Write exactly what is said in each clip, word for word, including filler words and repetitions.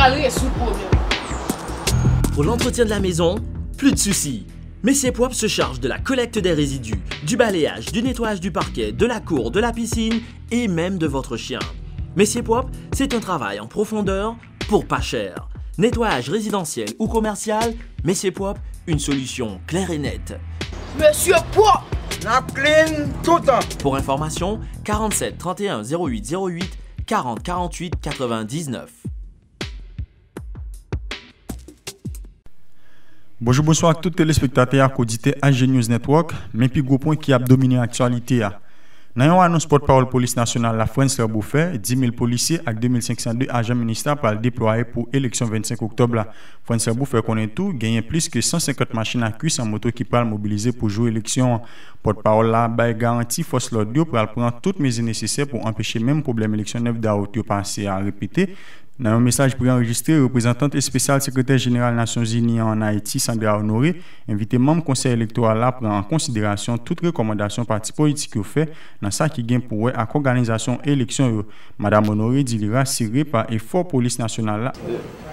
pral résoudre le problème. Pour l'entretien de la maison, plus de soucis. Messier Poip se charge de la collecte des résidus, du balayage, du nettoyage du parquet, de la cour, de la piscine et même de votre chien. Messier Poip, c'est un travail en profondeur pour pas cher. Nettoyage résidentiel ou commercial, Messier Poip, une solution claire et nette. Monsieur Poip, la clean tout le temps. Pour information, quarante-sept trente et un zéro huit zéro huit, quarante quarante-huit quatre-vingt-dix-neuf. Bonjour, bonsoir à tous les téléspectateurs qui auditez A G News Network, mais puis gros point qui a dominé l'actualité. Dans une annonce porte-parole police nationale, la France l'a bouffé, dix mille policiers et deux mille cinq cent deux agents ministériels pour le déployer pour l'élection vingt-cinq octobre. France l'a bouffé connaît tout, gagné plus que cent cinquante machines à cuisse en moto qui parlent mobilisées pour jouer l'élection. Porte-parole là, bah, garantit force l'ordre pour prendre toutes les mesures nécessaires pour empêcher même problème électionnel d'auto passer à répéter. Dans un message préenregistré, représentante spéciale secrétaire général des Nations Unies en Haïti, Sandra Honoré, invite membres du conseil électoral à prendre en considération toutes recommandations partis politiques au fait dans ça qui gagne pour à l'organisation élection. Madame Honoré dit rassurée par effort police nationale là.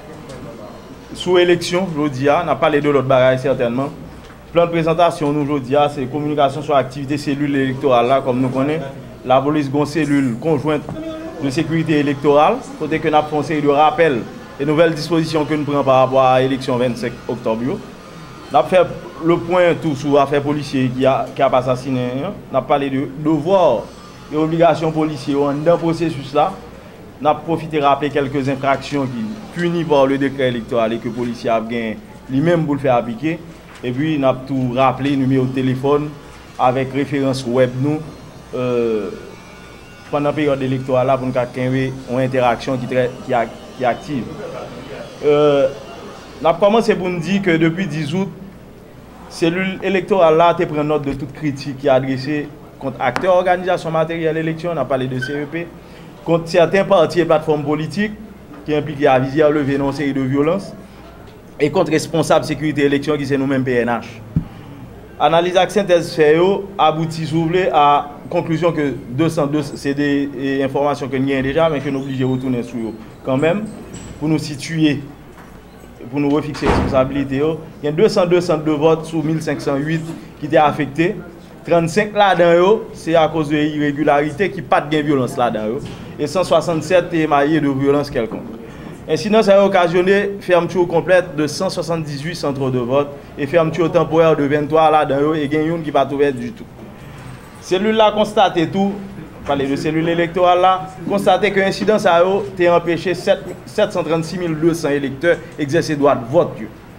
Sous élection, aujourd'hui, on a parlé de l'autre bagaille certainement. Plan de présentation nous aujourd'hui, c'est communication sur l'activité cellule électorale là comme nous connaissons. La police a une cellule conjointe de sécurité électorale, côté que nous avons fait de rappel et nouvelles dispositions que nous prenons par rapport à l'élection vingt-cinq octobre. Nous avons fait le point tout sur l'affaire policier qui a, qui a assassiné. Nous avons parlé de devoirs et obligations policières dans le processus là. Nous avons profité de rappeler quelques infractions qui punies par le décret électoral et que le policier a gagné lui-même pour le faire appliquer. Et puis nous avons tout rappelé, numéro de téléphone avec référence web nous. Euh, pendant la période électorale là pour nous avoir une interaction qui est qui, qui active. Euh, on a commencé pour nous dire que depuis dix août, la cellule électorale là te prend note de toute critique qui est adressée contre acteurs, organisations matérielles d'élection, on a parlé de C E P, contre certains partis et plateformes politiques qui impliquent à viser à lever une série de violences et contre responsables de sécurité élection qui sont nous-mêmes P N H. Analyse et synthèse fait aboutit souvent à conclusion que deux cent deux c'est des informations que nous avons déjà mais que nous obligés de retourner sur eux quand même pour nous situer pour nous refixer les responsabilités. Il y a deux cent deux centres de vote sur mille cinq cent huit qui étaient affectés. trente-cinq là-dedans c'est à cause de irrégularités qui pas de violence là-dedans et cent soixante-sept est maillé de violence quelconque. Incident ça a occasionné fermeture complète de cent soixante-dix-huit centres de vote et fermeture temporaire de vingt-trois là-dedans et il y a une qui pas ouverte du tout. Cellule là constaté tout, parler de cellule électorale là, constaté que l'incident ça a empêché sept cent trente-six mille deux cents électeurs exercer droit de vote.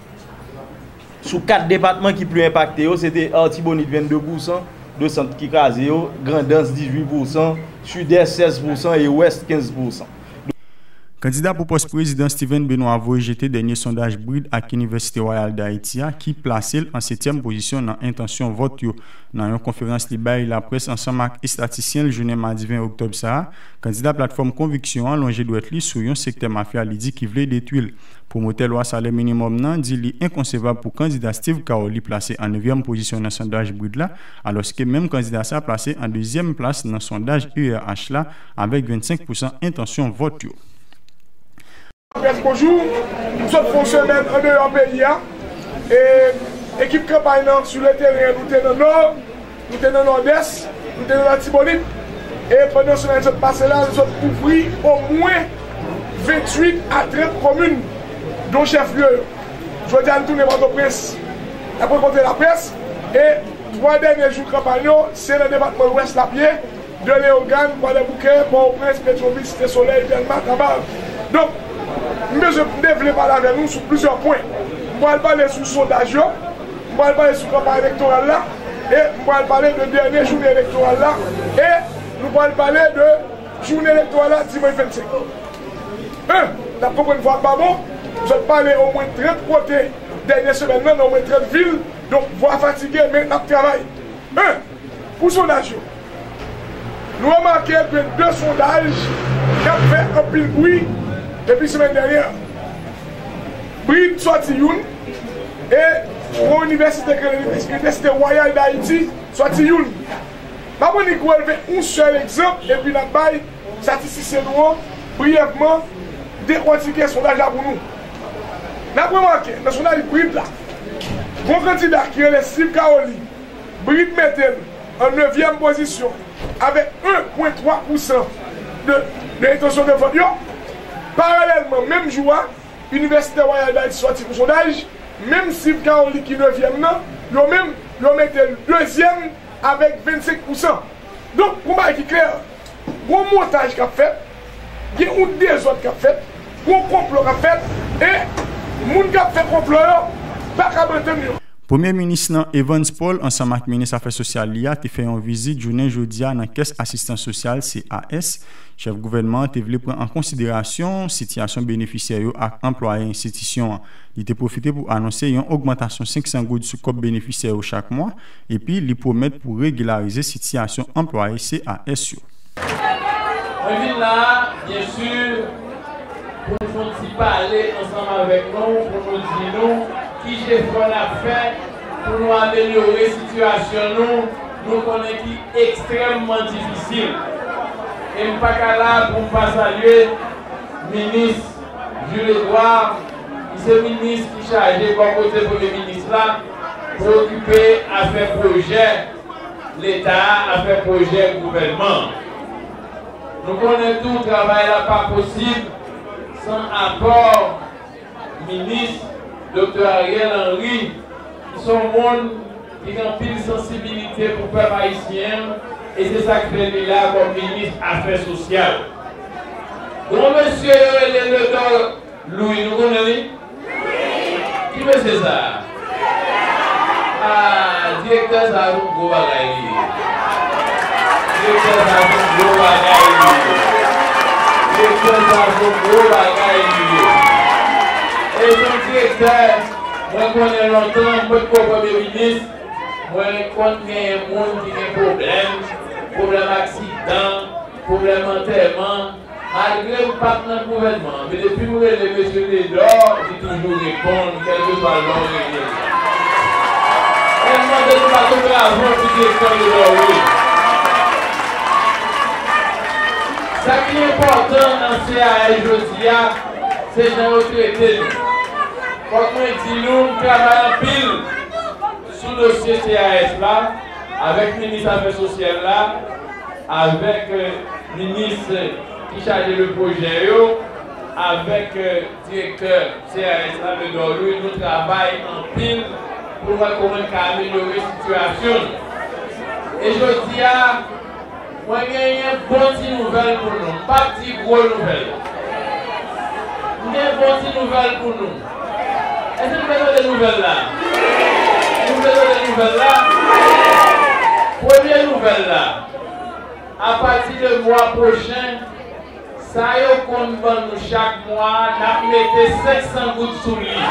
Sous quatre départements qui plus impactés, c'était Artibonite vingt-deux pour cent, deux centres qui crasé, Grand'Anse dix-huit pour cent, Sud-Est seize pour cent et Ouest quinze pour cent. Candidat pour poste président Steven Benoît a jeté dernier sondage bride à l'Université Royale d'Haïti qui placé en septième position dans l'intention vote dans une conférence libérée la presse ensemble avec les statisticiens le journée mardi vingt octobre ça. Candidat plateforme conviction allongé doit être sur un secteur mafia dit qui voulait détruire. Promoteur loi salaire minimum nan dit li inconcevable pour candidat Steve Kaoli placé en neuvième position dans le sondage bride là alors que même candidat ça placé en deuxième place dans le sondage U R H là avec vingt-cinq pour cent intention vote. Bonjour, nous sommes fonctionnaires en dehors du pays. Et l'équipe campagne sur le terrain, nous sommes dans le nord, nous sommes dans le nord-est, nous sommes dans la Tibonite. Et pendant ce temps passé là, nous sommes couverts au moins vingt-huit à trente communes, dont chef-lieu. Je vais dire à nous tourner votre presse, après compter la presse. Et trois derniers jours de campagne, c'est le département ouest la pied, de Léogane, Bois-les-Bouquets, Port-au-Prince, Pétroville, Cité-Soleil, Delma, Tabar. Donc, mais je ne parler avec nous sur plusieurs points. Je vais parler sur le sondage, je vais parler sur la campagne électorale là, et je vais parler de la dernière journée électorale là, et nous allons parler de journée électorale là dimanche vingt-cinq. Un, la première fois pas bon, je vais parler au moins trente côtés, dernière semaine, non, au moins trente villes, donc voix fatiguée, mais nous travaillons. Un, pour le sondage, nous remarquons que deux sondages qui ont fait un pile bruit. Depuis la semaine dernière, Bride sorti une et pour l'Université Royale d'Haïti sorti une. Pas pour nous relever un seul exemple et puis nous avons statisticien brièvement décortiquer son sondage pour nous. Nous avons remarqué, dans le sondage Bride là, mon candidat qui est le Steve Kaoli, Bride Metel en neuvième position avec un virgule trois pour cent de, de l'intention de vote. Parallèlement, même jour, l'Université Royale d'Haïti sorti pour sondage, même Steve Kaoli qui est neuvième, ils ont même le deuxième avec vingt-cinq pour cent. Donc, pour moi, qui est clair, bon montage qu'a fait, il y a un désordre qu'a fait, bon complot qu'a fait, et les gens qui ont fait complot, pas qu'à maintenir. Premier ministre Evans Paul, ensemble avec le ministre des Affaires sociales, a fait une visite journée jeudi dans la caisse assistance sociale C A S. Chef gouvernement a voulu prendre en considération la situation bénéficiaire et employés institutions. Il a profité pour annoncer une augmentation de cinq cents gouttes sur le bénéficiaire chaque mois et puis il promet pour régulariser la situation employée C A S. On vient là, bien sûr, pour nous parler ensemble avec nous, pour nous dire nous qui j'ai fait la fait pour nous améliorer la situation, nous, nous connaissons qui est extrêmement difficile. Et je ne suis pas là pour ne saluer le ministre Jules Edouard, c'est le ministre qui est chargé comme côté Premier ministre là, pour occuper à faire projet l'État, à faire projet gouvernement. Nous connaissons tout le travail là pas possible sans apport ministre docteur Ariel Henry, qui sont monde qui ont pile sensibilité pour le peuple haïtien, et c'est ça que je là comme ministre des Affaires sociales. Donc, monsieur le docteur Louis, nous connaissons? Qui veut c'est ça? Ah, directeur, ça a un gros bagaille. Directeur, ça a un gros bagaille. Directeur, ça a un gros bagaille. Et son directeur, moi je connais longtemps, moi je connais le Premier ministre, moi je connais un monde qui a des problèmes, problème accident, problème enterrement, malgré le pas dans le gouvernement. Mais depuis que le monsieur Lédor, il toujours répondre, quel que soit l'homme réglé. Et moi je ne vais pas tomber avant le directeur Lédor, oui. Ce qui est important dans C A S aujourd'hui, c'est que nous traitons. Comme je dis, nous travaillons pile sous le dossier C A S là, avec le ministre des Affaires sociales là, avec le ministre qui charge le projet, avec le directeur C A S là, le Dorlouis, nous travaillons en pile pour voir comment améliorer la situation. Et je dis à moi, il y a une bonne nouvelle pour nous, pas de grosse nouvelle. Il y a une bonne nouvelle pour nous. Est-ce que nous avons des nouvelles là? Nous avons des nouvelles là. Première nouvelle là. À partir du mois prochain, ça y est, qu'on va nous chaque mois, nous mettons cinq cents gouttes sous lui.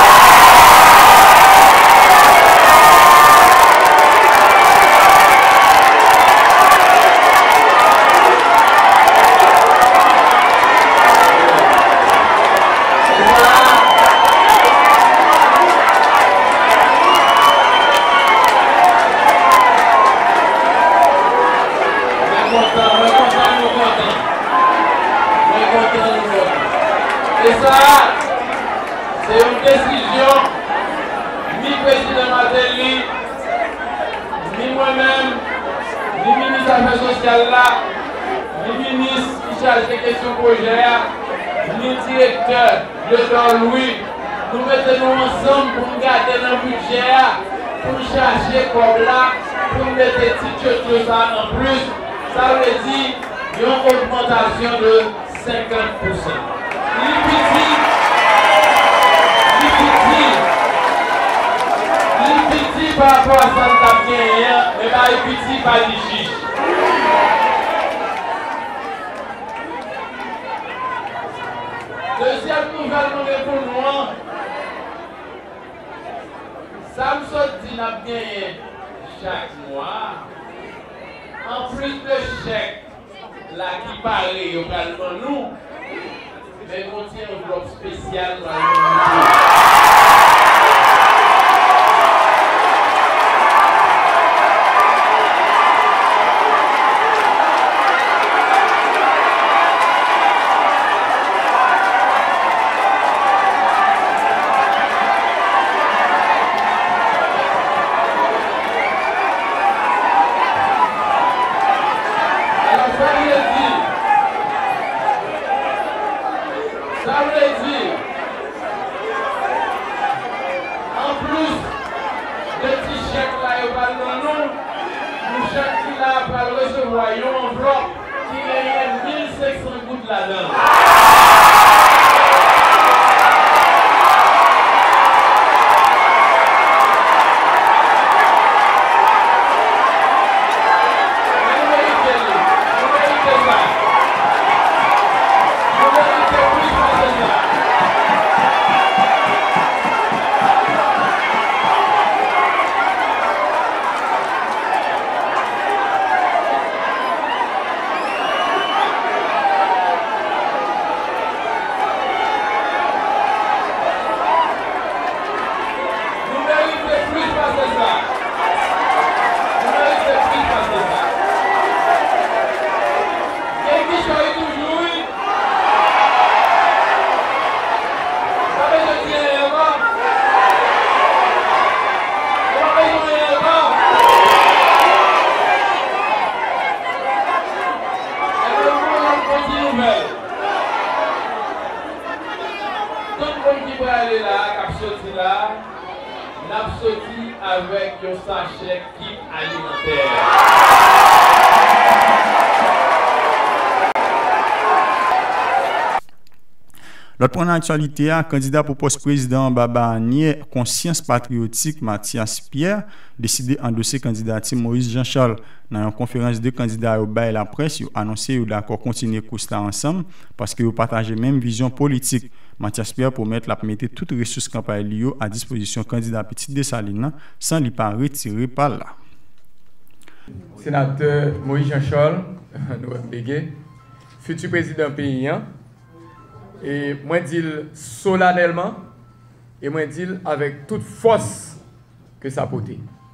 Et ça, c'est une décision, ni président Matéli, ni moi-même, ni ministre des Affaires sociales là, ni ministre qui charge des questions projet, ni directeur, le docteur Louis, nous mettons nous ensemble pour nous garder dans le budget, pour nous chercher comme là, pour nous mettre des petites choses ça en plus. Ça veut dire une augmentation de cinquante pour cent. L'ipiti, l'ipiti, l'ipiti par rapport à ça, nous avons gagné, mais pas l'ipiti par l'Ichiche. Deuxième nouvelle nous pour nous, ça me sort dit n'a gagné chaque mois. En plus de chèque là qui paraît au nous, mais contient un bloc spécial dans le envoyé une enveloppe qui gagnait mille cinq cents gouttes là-dedans. Avec un sachet kit alimentaire. L'autre point d'actualité, un candidat pour poste président Baba Anier, Conscience Patriotique Mathias Pierre, décidé d'endosser candidature Moïse Jean-Charles. Dans une conférence de candidats au bail la presse, ils ont annoncé qu'ils d'accord continuer course là ensemble parce qu'ils partagent la même vision politique. Mathias Pierre promet la mettre toutes les ressources campagne à disposition candidat Petit Dessalines sans lui pas retirer par là. Sénateur Moïse Jean-Charles, futur président paysan, et moi dis solennellement et moi dis avec toute force que ça porte.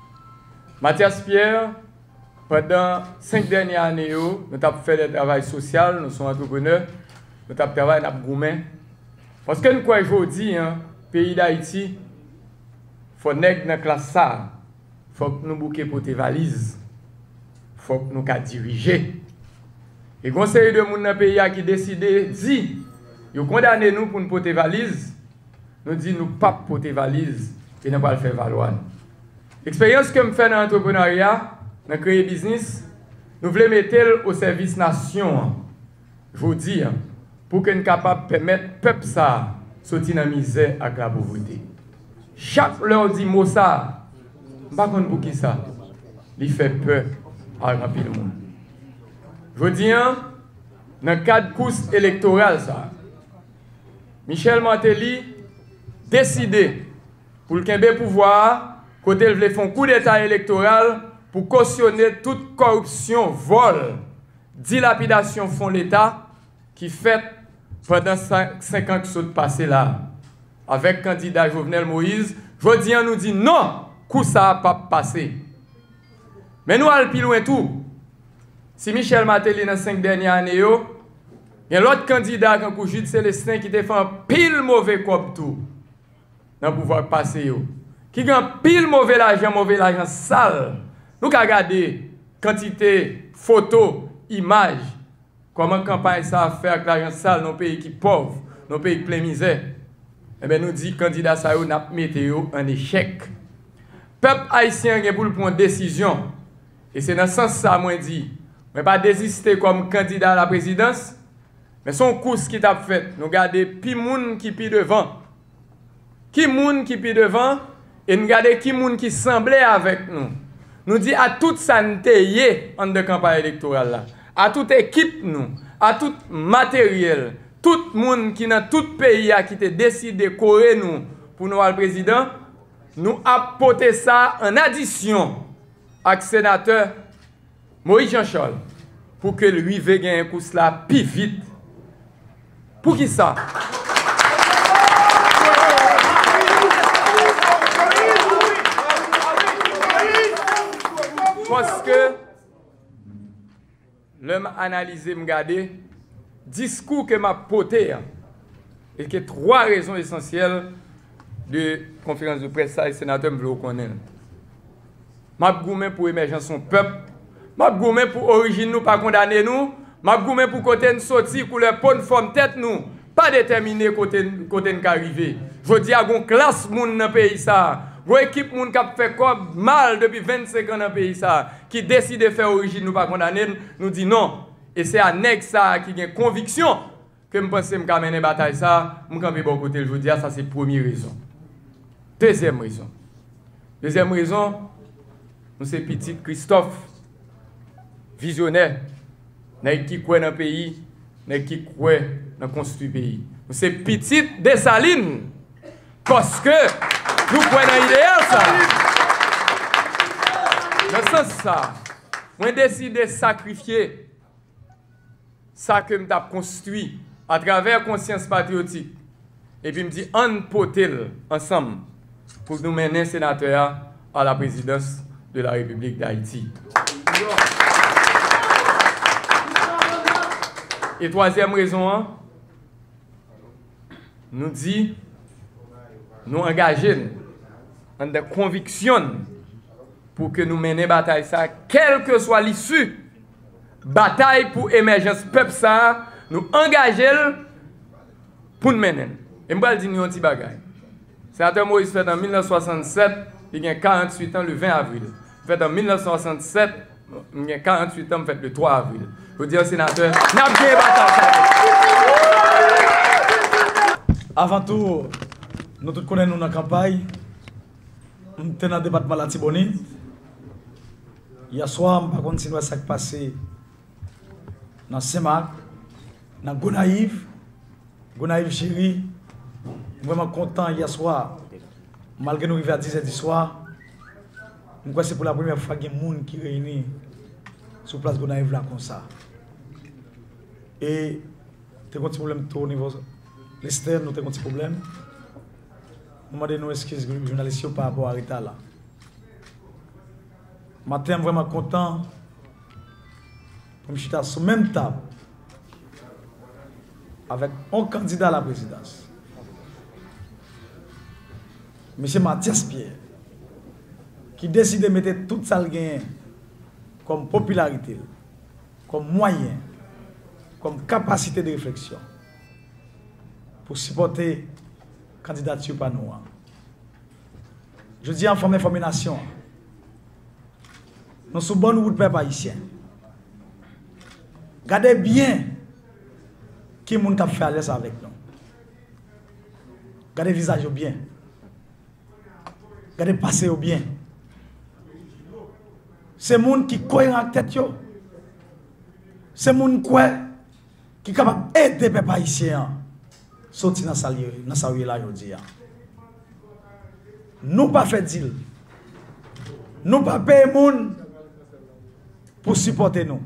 Mathias Pierre, pendant cinq dernières années, nous avons fait le travail social, nous sommes entrepreneurs, nous avons travaillé dans le gourmet. Parce que nous croyons aujourd'hui, hein, pays d'Haïti, il faut que dans la classe ça, il faut que nous bouquons pour tes valises, il faut que nous diriger. Et le conseil de monde dans le pays qui décide, dit, ils condamnent nous pour nous porter valises, nous disons nous pas porter valises et nous pas le faire valoir. L'expérience que nous faisons dans l'entrepreneuriat, dans créer business, nous voulons mettre au service nation. Je vous dis, pour que nous soyons capables de permettre au peuple ça sortir dans la misère et la pauvreté. Chaque leur dit mot ça, je ne sais pas pour qui ça, il fait peur à remplir le monde. Je vous dis, dans le cadre de course électorale, ça, Michel Martelly décidé pour le pouvoir, côté il voulait faire un coup d'état électoral pour cautionner toute corruption, vol, dilapidation fonds l'État qui fait pendant cinq ans qui sont passés là. Avec le candidat Jovenel Moïse, Jodian nous dit non, coup ça n'a pas passé. Mais nous allons plus loin tout. Si Michel Martelly dans les cinq dernières années, il y a l'autre candidat qui a Jude Célestin qui a fait un pile mauvais comme tout dans le pouvoir passé. Qui a un pile mauvais l'argent, mauvais l'argent sale. Nous avons regardé quantité, photos, images, comment la campagne ça a fait avec l'argent sale dans un pays qui est pauvre, dans un pays qui plein misère. Eh bien, nous disons que le candidat ça a mis en échec. Le peuple haïtien a pour prendre une décision. Et c'est dans ce sens ça, moi, dit. Mais pas désister comme candidat à la présidence. Mais son course qui t'a fait, nous regardons qui moun qui pi devant. Qui moun qui pi devant et nous regardons qui moun qui semblait avec nous. Nous dit à toute santé en de campagne électorale là, à toute équipe nous, à tout matériel, tout monde qui dans tout pays a qui te décidé de courir nous pour nous le président, nous apporter ça en addition avec le sénateur Moïse Jean-Charles pour que lui veuille gagner un coup là plus vite. Pour qui ça? Parce que l'homme analysé, me regarder, discours que m'a porté, et que trois raisons essentielles de conférence de presse, ça, et sénateur me veut connaître. M'a goumé pour émergence son peuple, m'a goumé pour origine nous, pas condamner nous. M'a goumé pour côté nous sortir pour leur bonne forme tête nous pas déterminer côté côté nous arriver. Je dis à une classe moun dans pays ça Une équipe moun qui fait comme mal depuis vingt-cinq ans dans le pays ça, qui décide de faire origine, nous pas condamner, nous dit non. Et c'est un nèg ça qui a conviction que je pense que je vais mener la bataille ça, je vais bon côté, je vous dis ça c'est la première raison. Deuxième raison. Deuxième raison, nous c'est petit Christophe, visionnaire, qui croit dans le pays, qui croit dans construire le pays. Nous c'est petit Dessalines, parce que nous croyons dans l'idéal ça. Dans ce sens ça, moi décide de sacrifier ça que je construit à travers conscience patriotique. Et puis je me dis, on potel ensemble pour nous mener sénateur à la présidence de la République d'Haïti. Et troisième raison, hein, nous dit, nous engager dans des convictions pour que nous menions bataille ça, quelle que soit l'issue, bataille pour émergence peuple ça, nous engager pour nous mener. Et je vais dire un petit bagage. Sénateur Moïse fait en mille neuf cent soixante-sept, il a quarante-huit ans le vingt avril. Fait en mille neuf cent soixante-sept, il a quarante-huit ans, fait le trois avril. Je veux dire, sénateur, nous avons gagné bataille. Avant tout, nous tous connaissons dans la campagne. Nous sommes dans le département de la Tibonite. Hier soir, je ne sais pas ce qui s'est passé dans Saint-Marc, dans Gonaïve, Gonaïve chérie. Je suis vraiment content hier soir, malgré nous arriver à dix heures du soir. Je crois que c'est pour la première fois qu'il y a des gens qui réunissent sur place Gonaïve là comme ça. Et tu as un petit problème au niveau de l'externe, nous avons un petit problème. Nous demandons nos excuses aux journalistes par rapport à Rita là. Je suis vraiment content pour me chuter sur la même table avec un candidat à la présidence. M. Mathias Pierre, qui décide de mettre tout ça comme popularité, comme moyen, comme capacité de réflexion pour supporter la candidature par nous. Je dis en forme d'information, nous sommes bonne route peuple haïtien. Regardez bien qui est-ce qui fait à l'aise avec nous. Regardez le visage bien. Regardez passer au bien. C'est les gens qui croient en tête. C'est les gens qui sont capables d'aider les peuples haïtiens. Sortir dans sa rue là aujourd'hui. Nous pas fait deal. Nous pas payer les gens pour supporter nous.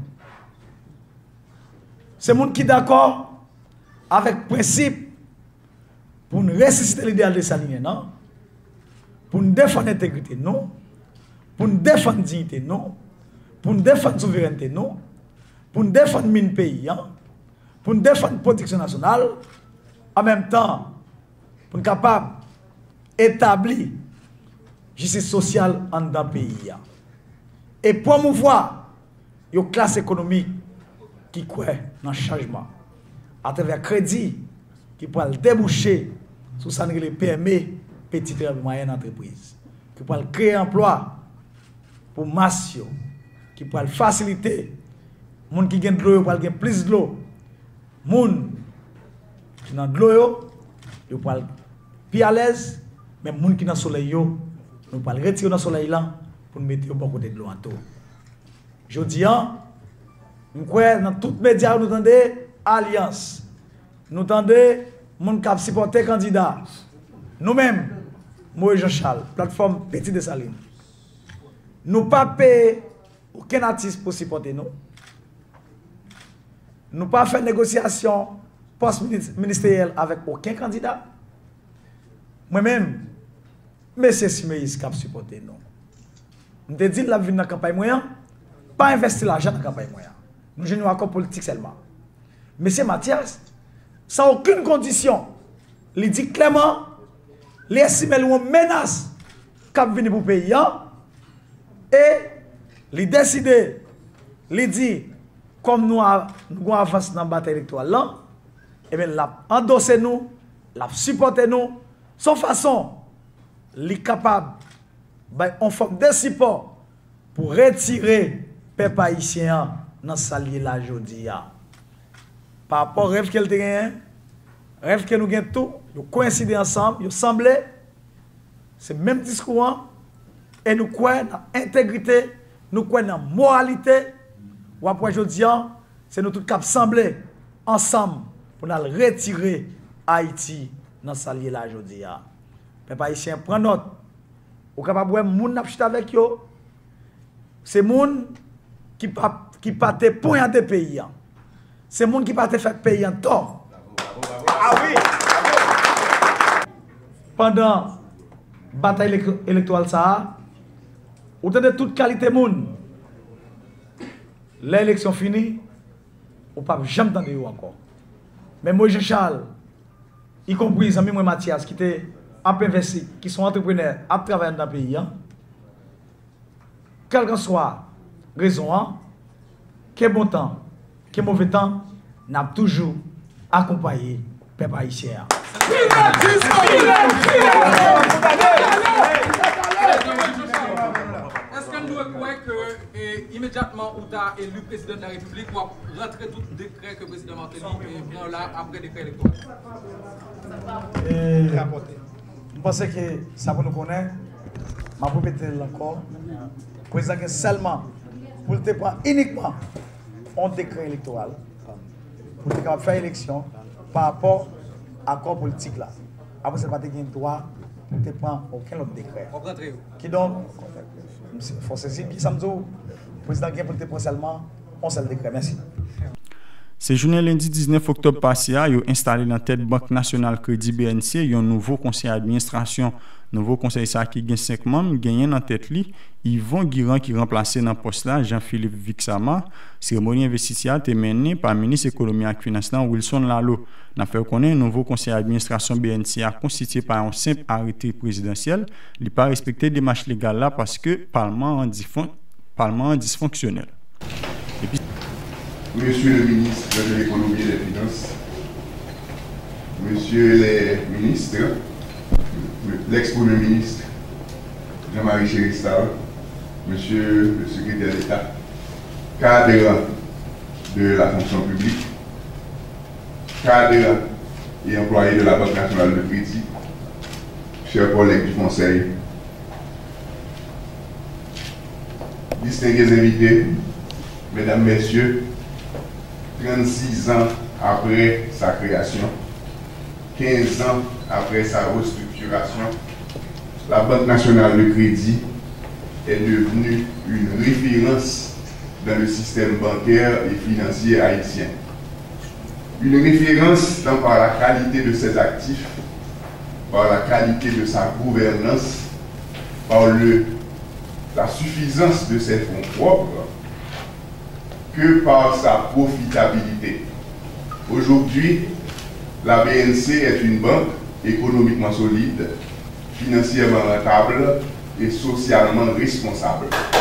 C'est les gens qui sont d'accord avec le principe pour nous ressusciter l'idéal de s'aligner, non? Pour nous défendre l'intégrité, non? Pour nous défendre la dignité, non? Pour nous défendre la souveraineté, non? Pour nous défendre le pays, hein? Pour nous défendre la protection nationale, en même temps, pour nous capables d'établir la justice sociale en dans le pays. Et promouvoir une classe économique qui croit dans le changement, à travers le crédit qui pourra déboucher sur ça les P M E, petites et moyennes entreprises, qui pourra créer un emploi pour masse, qui pourra faciliter les gens qui gagnent de l'eau, qui gagnent plus de l'eau, les gens qui ont de l'eau, ils pourront plus à l'aise, mais les gens qui ont le soleil, nous pourrons retirer le soleil là pour nous mettre au bon côté de l'eau en tout. Je dis, nous croyons dans tous les médias, nous entendons alliance. Nous entendons les gens qui supportent les candidats. Nous-mêmes, moi et Jean-Charles, plateforme Petit Dessalines, nous ne pas payer aucun artiste pour supporter nous. Nous ne pas faire négociation post-ministérielle avec aucun candidat. Moi-même, M. Simeïs qui a supporté nous. Nous avons dit la vie dans la campagne moyenne, pas investir l'argent dans la campagne moyenne. Nous avons un accord politique seulement. M. Mathias, sans aucune condition, il dit clairement, il estime une menace qui vient pour le pays. Et il décide, il dit, comme nous avons avancé dans la bataille électorale, il a endossé nous, il a supporté nous, sans façon, il est capable ben, on forme des supports pour retirer les peuple haïtien dans salier la jodi. Par rapport au rêve qu'elle a, rêve que nous avons tout, nous coïncidons ensemble, nous semblons, c'est le même discours, et nous croyons dans l'intégrité, nous croyons dans la moralité, ou après aujourd'hui, c'est nous tous qui semblés ensemble pour nous retirer Haïti dans salier la jodi. Peuple haïtien, prend note, ou capable de voir moun n'a chita avec yo, c'est moun qui pa qui pate point de pays. C'est moun qui pate fait pays en tort. Ah oui. Pendant bataille électorale ça, ou de toute qualité moun. L'élection finie, ou pas jamais entendu encore. Mais moi Jean-Charles, y compris les amis moi Mathias qui étaient investi, qui sont entrepreneurs à travailler dans le pays, hein? Quelle que soit la raison, hein? Quel bon temps, quel mauvais temps, n'a toujours accompagné le peuple haïtien. Est-ce que nous croyons que eh, immédiatement où tu as élu président de la République, ou rentrer tout décret que le président Martelly prend là après décret électoral? Je pense que ça pour nous connaître, je vais répéter encore. Le président est seulement pour te prendre uniquement un décret électoral pour te faire élection par rapport à l'accord politique là. Après, c'est pas te gagner droit pour te prendre aucun autre décret. Qui donc, il faut saisir qui samedi, le président qui pour te prendre seulement un seul décret. Merci. Ce journée lundi dix-neuf octobre passé, ils ont installé dans la tête Banque Nationale Crédit B N C un nouveau conseil d'administration. Nouveau conseil ça qui gagne cinq membres, gagne dans tête li Yvon Guiran qui remplacé dans poste là Jean-Philippe Vixama. Cérémonie investiture été menée par le ministre économie et finance Wilson Lalo. N'a fait connaître un nouveau conseil d'administration B N C a constitué par un simple arrêté présidentiel, il pas respecté démarche légale là parce que parlement en parlement dysfonctionnel. Et puis, Monsieur le ministre de l'économie et des finances, Monsieur les ministres, l'ex-premier ministre Jean-Marie Chéristal, Monsieur le secrétaire d'État, cadre de la fonction publique, cadre et employé de la Banque nationale de crédit, chers collègues du Conseil, distingués invités, Mesdames, Messieurs, trente-six ans après sa création, quinze ans après sa restructuration, la Banque nationale de crédit est devenue une référence dans le système bancaire et financier haïtien. Une référence tant par la qualité de ses actifs, par la qualité de sa gouvernance, par le, la suffisance de ses fonds propres, que par sa profitabilité. Aujourd'hui, la B N C est une banque économiquement solide, financièrement rentable et socialement responsable.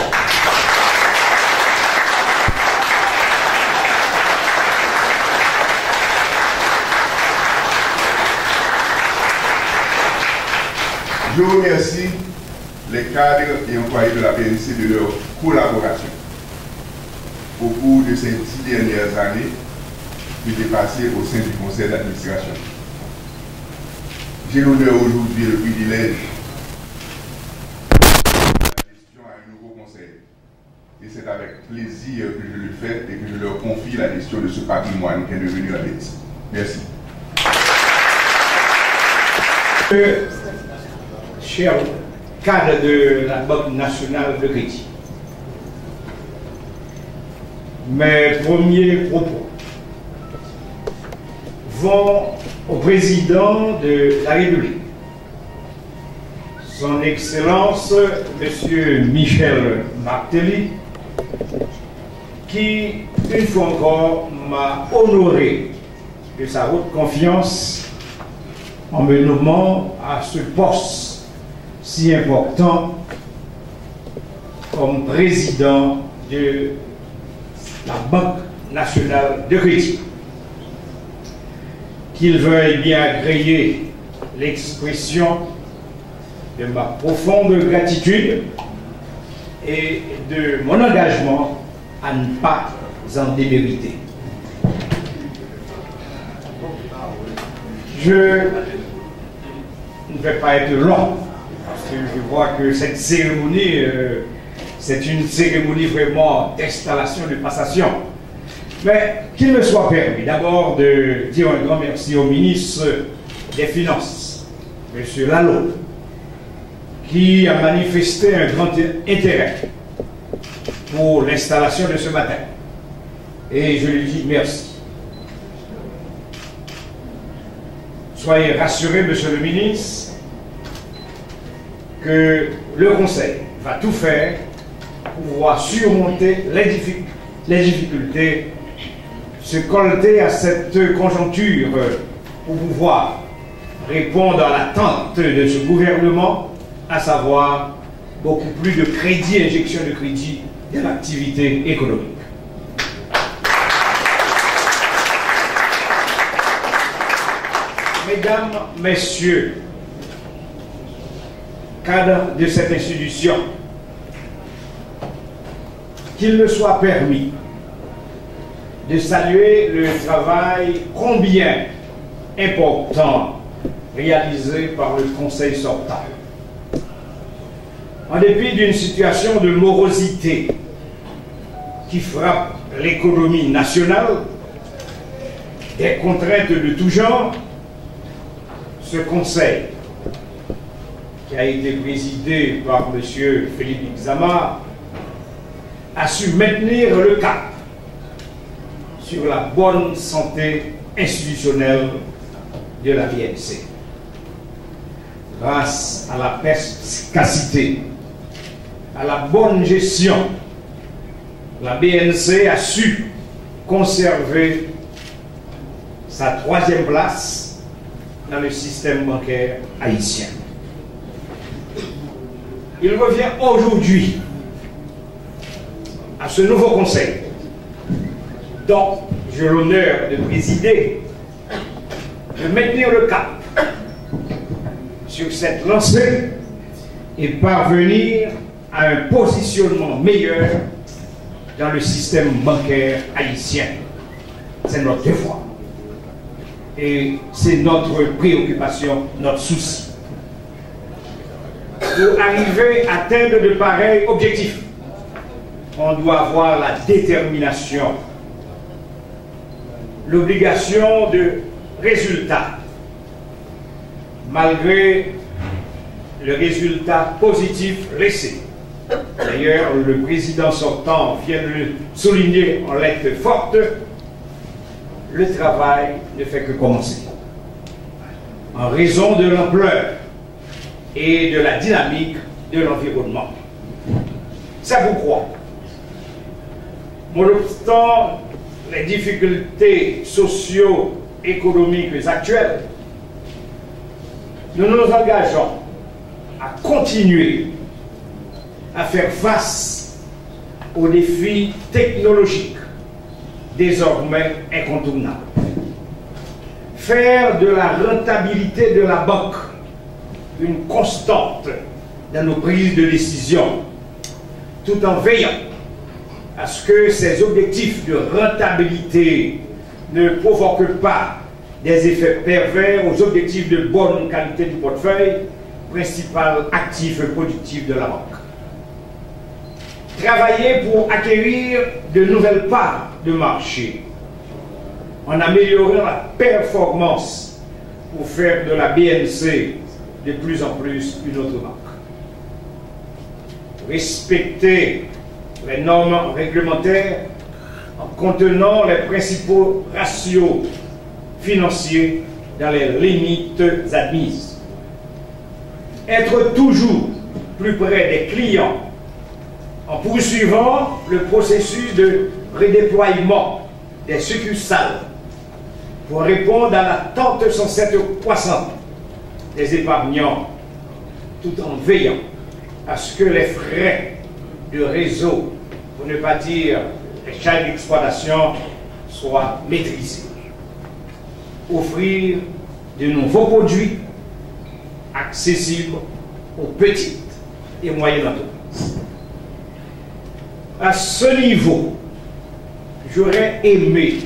Je remercie les cadres et employés de la B N C de leur collaboration au cours de ces dix dernières années que j'ai passées au sein du conseil d'administration. J'ai l'honneur aujourd'hui et le privilège de la gestion à un nouveau conseil. Et c'est avec plaisir que je le fais et que je leur confie la gestion de ce patrimoine qui est devenu la B N C. Merci. Euh, chers cadres de la Banque nationale de crédit, mes premiers propos vont au président de la République, son Excellence M. Michel Martelly, qui, une fois encore, m'a honoré de sa haute confiance en me nommant à ce poste si important comme président de la Banque nationale de crédit. Qu'il veuille bien agréer l'expression de ma profonde gratitude et de mon engagement à ne pas en démériter. Je ne vais pas être long, parce que je vois que cette cérémonie, euh, c'est une cérémonie vraiment d'installation, de passation. Mais qu'il me soit permis d'abord de dire un grand merci au ministre des Finances, M. Lalo, qui a manifesté un grand intérêt pour l'installation de ce matin. Et je lui dis merci. Soyez rassurés, Monsieur le ministre, que le Conseil va tout faire pour pouvoir surmonter les, diffic les difficultés, se colter à cette conjoncture pour pouvoir répondre à l'attente de ce gouvernement, à savoir beaucoup plus de crédit, injection de crédit de l'activité économique. Mesdames, Messieurs, cadres de cette institution, qu'il me soit permis de saluer le travail combien important réalisé par le Conseil sortant. En dépit d'une situation de morosité qui frappe l'économie nationale, des contraintes de tout genre, ce Conseil, qui a été présidé par M. Philippe Xama, a su maintenir le cap sur la bonne santé institutionnelle de la B N C. Grâce à la perspicacité, à la bonne gestion, la B N C a su conserver sa troisième place dans le système bancaire haïtien. Il revient aujourd'hui à ce nouveau conseil, dont j'ai l'honneur de présider, de maintenir le cap sur cette lancée et parvenir à un positionnement meilleur dans le système bancaire haïtien. C'est notre devoir. Et c'est notre préoccupation, notre souci. Pour arriver à atteindre de pareils objectifs, on doit avoir la détermination, l'obligation de résultat, malgré le résultat positif laissé. D'ailleurs, le président sortant vient de le souligner en lettres fortes, le travail ne fait que commencer. En raison de l'ampleur et de la dynamique de l'environnement. C'est pourquoi, nonobstant les difficultés socio-économiques actuelles, nous nous engageons à continuer à faire face aux défis technologiques désormais incontournables. Faire de la rentabilité de la banque une constante dans nos prises de décision, tout en veillant à ce que ces objectifs de rentabilité ne provoquent pas des effets pervers aux objectifs de bonne qualité du portefeuille, principal actif productif de la banque. Travailler pour acquérir de nouvelles parts de marché, en améliorant la performance pour faire de la B N C de plus en plus une autre banque. Respecter les normes réglementaires en contenant les principaux ratios financiers dans les limites admises. Être toujours plus près des clients en poursuivant le processus de redéploiement des succursales pour répondre à l'attente sans cette croissante des épargnants, tout en veillant à ce que les frais de réseau, pour ne pas dire les charges d'exploitation, soient maîtrisés. Offrir de nouveaux produits accessibles aux petites et moyennes entreprises. À ce niveau, j'aurais aimé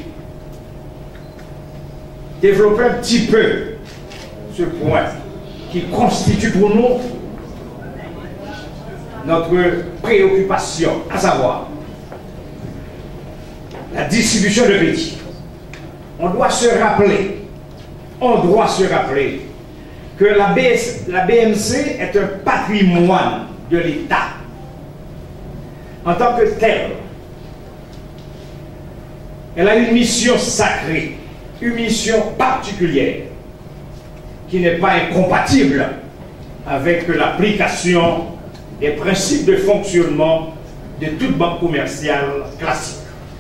développer un petit peu ce point qui constitue pour nous notre préoccupation, à savoir la distribution de crédit. On doit se rappeler, on doit se rappeler que la, B S, la B M C est un patrimoine de l'État. En tant que tel, elle a une mission sacrée, une mission particulière, qui n'est pas incompatible avec l'application des principes de fonctionnement de toute banque commerciale classique.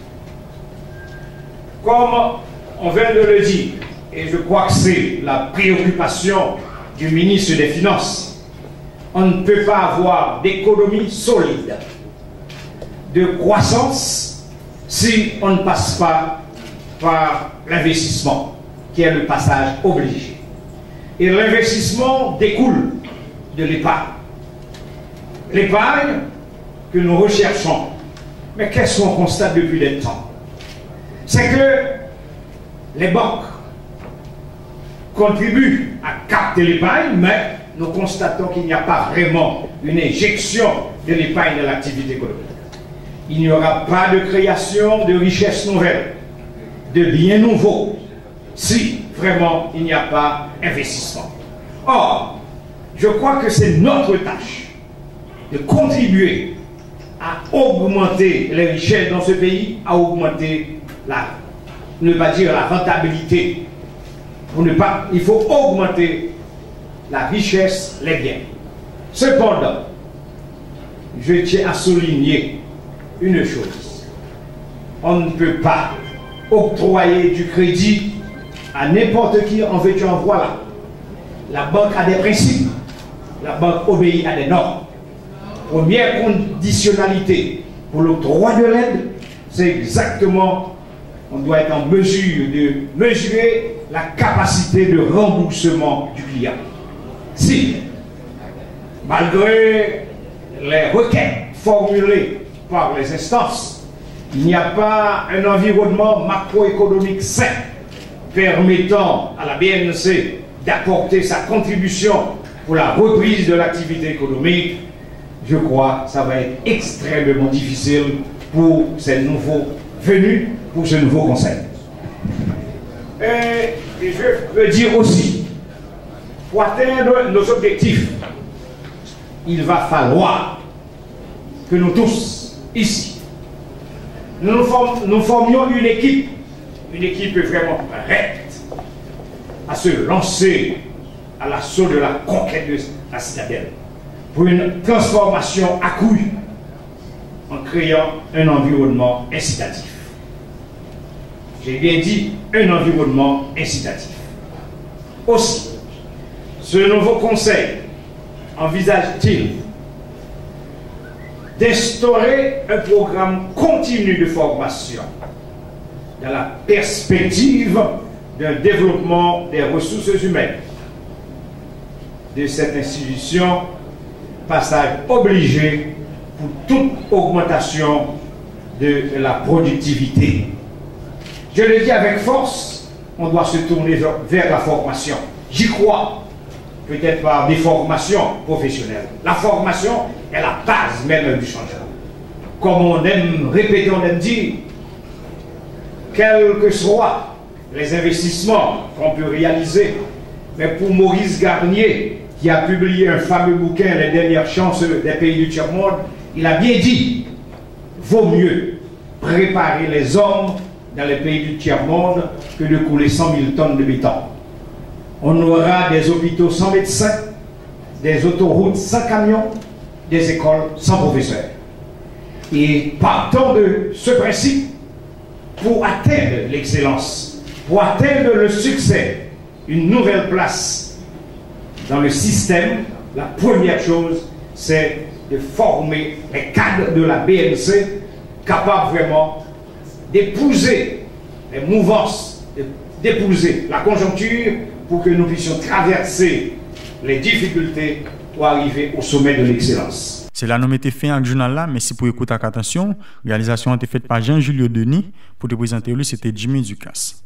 Comme on vient de le dire, et je crois que c'est la préoccupation du ministre des Finances, on ne peut pas avoir d'économie solide, de croissance, si on ne passe pas par l'investissement, qui est le passage obligé. Et l'investissement découle de l'épargne. L'épargne que nous recherchons, mais qu'est-ce qu'on constate depuis des temps? C'est que les banques contribuent à capter l'épargne, mais nous constatons qu'il n'y a pas vraiment une injection de l'épargne dans l'activité économique. Il n'y aura pas de création de richesses nouvelles, de biens nouveaux, si vraiment il n'y a pas d'investissement. Or, je crois que c'est notre tâche de contribuer à augmenter les richesses dans ce pays, à augmenter la, ne pas dire la rentabilité. Pour ne pas, il faut augmenter la richesse, les biens. Cependant, je tiens à souligner une chose. On ne peut pas octroyer du crédit à n'importe qui en veux-tu en voilà. La banque a des principes. La banque obéit à des normes. Première conditionnalité pour l'octroi de l'aide, c'est exactement, on doit être en mesure de mesurer la capacité de remboursement du client. Si, malgré les requêtes formulées par les instances, il n'y a pas un environnement macroéconomique sain permettant à la B N C d'apporter sa contribution pour la reprise de l'activité économique, je crois que ça va être extrêmement difficile pour ces nouveaux venus, pour ce nouveau conseil. Et je veux dire aussi, pour atteindre nos objectifs, il va falloir que nous tous, ici, nous, nous, form nous formions une équipe, une équipe vraiment prête à se lancer à l'assaut de la conquête de la citadelle, pour une transformation accrue en créant un environnement incitatif. J'ai bien dit un environnement incitatif. Aussi, ce nouveau conseil envisage-t-il d'instaurer un programme continu de formation dans la perspective d'un développement des ressources humaines de cette institution, passage obligé pour toute augmentation de la productivité. Je le dis avec force, on doit se tourner vers la formation. J'y crois, peut-être par des formations professionnelles. La formation est la base même du changement. Comme on aime répéter, on aime dire, quels que soient les investissements qu'on peut réaliser, mais pour Maurice Garnier, qui a publié un fameux bouquin, Les dernières chances des pays du tiers-monde, il a bien dit, vaut mieux préparer les hommes dans les pays du tiers-monde que de couler cent mille tonnes de béton. On aura des hôpitaux sans médecins, des autoroutes sans camions, des écoles sans professeurs. Et partons de ce principe pour atteindre l'excellence, pour atteindre le succès, une nouvelle place dans le système. La première chose, c'est de former les cadres de la B N C capables vraiment d'épouser les mouvances, d'épouser la conjoncture pour que nous puissions traverser les difficultés pour arriver au sommet de l'excellence. C'est là nous mettons fin à ce journal là, mais si pour écouter avec attention, la réalisation a été faite par Jean-Julio Denis. Pour te présenter lui, c'était Jimmy Ducasse.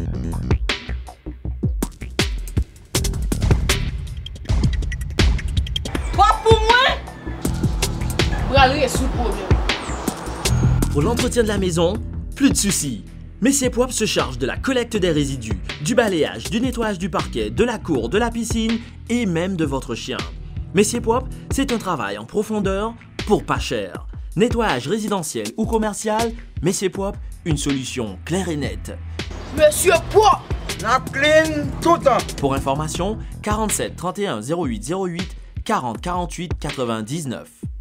Pas pour moi. Bralerie sous problème. Pour l'entretien de la maison, plus de soucis. Messier Poip se charge de la collecte des résidus, du balayage, du nettoyage du parquet, de la cour, de la piscine et même de votre chien. Messier Poip, c'est un travail en profondeur pour pas cher. Nettoyage résidentiel ou commercial, Messier Poip, une solution claire et nette. Monsieur Poip, la clean tout le temps. Pour information, quarante-sept trente et un zéro huit zéro huit, quarante quarante-huit quatre-vingt-dix-neuf.